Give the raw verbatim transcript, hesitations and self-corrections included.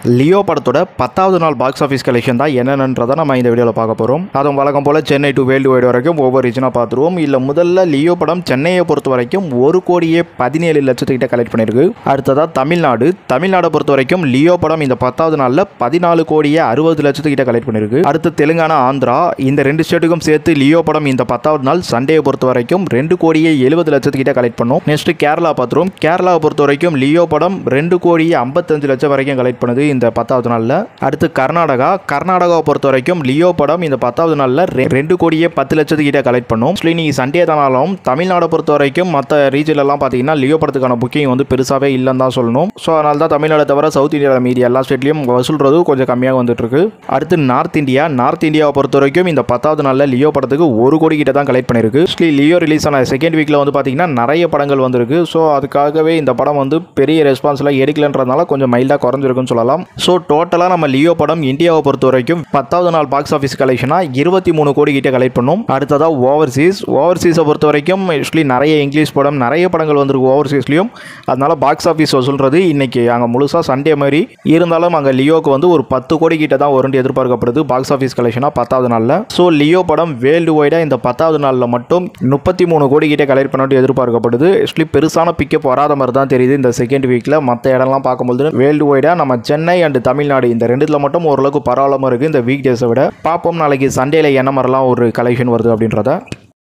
Leo படத்தோட பத்தாவது நாள் பாக்ஸ் ஆஃபீஸ் கலெக்ஷன் தான் என்னென்னன்றதை நம்ம இந்த வீடியோவில் பார்க்க போகிறோம். அதுவும் வழக்கம் போல் சென்னை டு வேர்ல்டு வைடு வரைக்கும் ஒவ்வொரு ரீஜனாக பார்த்துருவோம். இல்லை முதல்ல லியோ படம் சென்னையை பொறுத்த வரைக்கும் ஒரு கோடியே பதினேழு லட்சத்துக்கிட்ட கலெக்ட் பண்ணியிருக்கு. அடுத்ததாக தமிழ்நாடு தமிழ்நாடை பொறுத்த வரைக்கும் லியோ படம் இந்த பத்தாவது நாளில் பதினாலு கோடியே அறுபது லட்சத்துக்கிட்ட கலெக்ட் பண்ணியிருக்கு. அடுத்து தெலுங்கானா, ஆந்திரா இந்த ரெண்டு ஸ்டேட்டுக்கும் சேர்த்து லியோ படம் இந்த பத்தாவது நாள் சண்டேயை பொறுத்த வரைக்கும் ரெண்டு கோடியே எழுபது லட்சத்துக்கிட்ட கலெக்ட் பண்ணும். நெக்ஸ்ட் கேரளா பார்த்துருவோம். கேரளாவை பொறுத்த வரைக்கும் லியோ படம் ரெண்டு கோடியே ஐம்பத்தஞ்சு லட்சம் வரைக்கும் கலெக்ட் பண்ணுது இந்த பத்தாவது நாளில். அடுத்து கர்நாடகா கர்நாடகாவை பொறுத்த வரைக்கும் லியோ படம் இந்த பத்தாவது நாளில் ரெண்டு கோடியே பத்து லட்சத்துக்கிட்ட கலெக்ட் பண்ணும். இன்னைக்கு சண்டே தானாலும் தமிழ்நாடை பொறுத்த வரைக்கும் மற்ற ரீஜன்லாம் பார்த்தீங்கன்னா லியோ படத்துக்கான புக்கிங் வந்து பெருசாகவே இல்லைன்னு தான் சொல்லணும். ஸோ அதனால தான் தமிழ்நாடு தவிர சவுத் இந்தியாவில் மீதி எல்லா ஸ்டேட்லையும் வசூல்றது கொஞ்சம் கம்மியாக வந்துட்டு இருக்கு. அடுத்து நார்த் இந்தியா நார்த் இந்தியாவை பொறுத்த வரைக்கும் இந்த பத்தாவது நாளில் லியோ படத்துக்கு ஒரு கோடி கிட்ட தான் கலெக்ட் பண்ணிருக்கு. லியோ ரிலீஸ் ஆன செகண்ட் வீக்கில் வந்து பார்த்தீங்கன்னா நிறைய படங்கள் வந்திருக்கு. ஸோ அதுக்காகவே இந்த படம் வந்து பெரிய ரெஸ்பான்ஸ்லாம் எடுக்கலன்றதுனால கொஞ்சம் மைல்டாக குறைஞ்சிருக்குன்னு சொல்லலாம். ஸோ டோட்டலாக நம்ம லியோ படம் இந்தியாவை பொறுத்த வரைக்கும் பத்தாவது நாள் பாக்ஸ் ஆஃபீஸ் கலெக்ஷனாக இருபத்தி மூணு கோடி கிட்ட கலெக்ட் பண்ணும். அடுத்ததாக ஓவர்சீஸ் ஓவர்சீஸை பொறுத்த வரைக்கும் ஆக்சுவலி நிறைய இங்கிலீஷ் படம் நிறைய படங்கள் வந்திருக்கு ஓவர்சீஸ்லையும். அதனால பாக்ஸ் ஆஃபீஸ் வசூல்றது இன்னைக்கு அங்கே முழுசாக சண்டே மாதிரி இருந்தாலும் அங்கே லியோக்கு வந்து ஒரு பத்து கோடி கிட்ட தான் வரும்னு எதிர்பார்க்கப்படுது பாக்ஸ் ஆஃபீஸ் கலெக்ஷனாக பத்தாவது நாளில். ஸோ லியோ படம் வேர்ல்டு வைடாக இந்த பத்தாவது நாளில் மட்டும் முப்பத்தி மூணு கோடி கிட்ட கலெக்ட் பண்ணிட்டு எதிர்பார்க்கப்படுது. ஆக்சுவலி பெருசான பிக்கப் வராத மாதிரி தான் தெரியுது இந்த செகண்ட் வீக்கில். மற்ற இடம்லாம் பார்க்கும்போது வேர்ல்டு வைடாக நம்ம சென்னை அண்ட் தமிழ்நாடு இந்த ரெண்டுத்துல மட்டும் ஓரளவுக்கு பரவாயில்லாம இருக்கு இந்த வீக் டேஸை விட. பார்ப்போம் நாளைக்கு சண்டேல என்ன மாதிரிலாம் ஒரு கலெக்ஷன் வருது அப்படின்றத.